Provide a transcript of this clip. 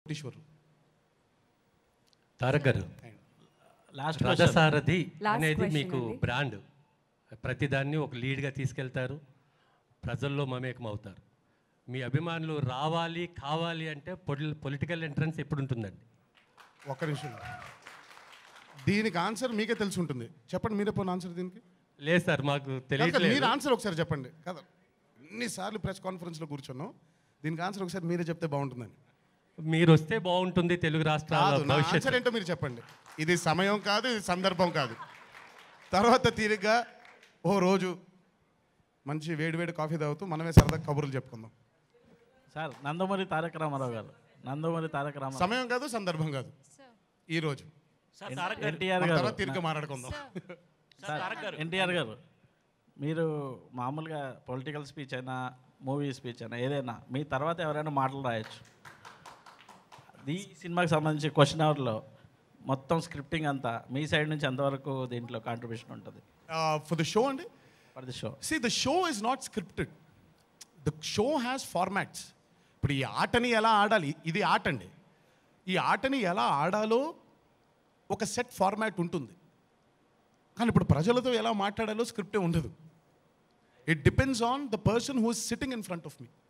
ఈశ్వరు తారక్ గారు, లాస్ట్ రథసారథి Last అనేది question మీకు అండి. బ్రాండ్. ప్రతిదాన్ని ఒక లీడ్గా తీసుకెళ్తారు, ప్రజల్లో మమేకం అవుతారు. మీ అభిమానులు రావాలి కావాలి అంటే పొలిటికల్ ఎంట్రన్స్ ఎప్పుడు ఉంటుందండి? ఒక్క నిమిషం, దీనికి ఆన్సర్ మీకే తెలిసి ఉంటుంది. చెప్పండి, మీరే పోయిన ఆన్సర్ దీనికి. లేదు సార్, మాకు కాదు, తెలియట్లేదు. మీరు ఆన్సర్ ఒకసారి చెప్పండి. కదా, ఎన్నిసార్లు ప్రెస్ కాన్ఫరెన్స్లో కూర్చున్నాం, దీనికి ఆన్సర్ ఒకసారి మీరే చెప్తే బాగుంటుందని. మీరు వస్తే బాగుంటుంది తెలుగు రాష్ట్రాల కాదు, నా భవిష్యత్తు. ఆన్సర్ ఏంటో మీరు చెప్పండి. ఇది సమయం కాదు, ఇది సందర్భం కాదు. తర్వాత తీరిగ్గా ఓ రోజు మంచి వేడివేడి కాఫీ తాగుతూ మనమే సరదా కబుర్లు చెప్పుకుందాం. సార్, నందమూరి తారక రామారావు గారు, నందమూరి తారక రామారావు సమయం కాదు, సందర్భం కాదు, ఈ రోజు. ఎన్టీఆర్ మన గారు, తర్వాత తీరిగ్గా మాట్లాడుకుందాం. ఎన్టీఆర్ గారు, మీరు మామూలుగా పొలిటికల్ స్పీచ్ అయినా మూవీ స్పీచ్ అయినా ఏదైనా మీ తర్వాత ఎవరైనా మాటలు రాయొచ్చు. ఈ సినిమాకి సంబంధించి క్వశ్చన్ అవర్లో మొత్తం స్క్రిప్టింగ్ అంతా మీ సైడ్ నుంచి ఎంతవరకు దీంట్లో కాంట్రిబ్యూషన్ ఉంటుంది ఫర్ ద షో అండి? For the show. See, the show is not scripted. The show has formats. ఇప్పుడు ఈ ఆటని ఎలా ఆడాలి, ఇది ఆట అండి. ఈ ఆటని ఎలా ఆడాలో ఒక సెట్ ఫార్మాట్ ఉంటుంది. కానీ ఇప్పుడు ప్రజలతో ఎలా మాట్లాడాలో స్క్రిప్టే ఉండదు. It depends on the person who is sitting in front of me.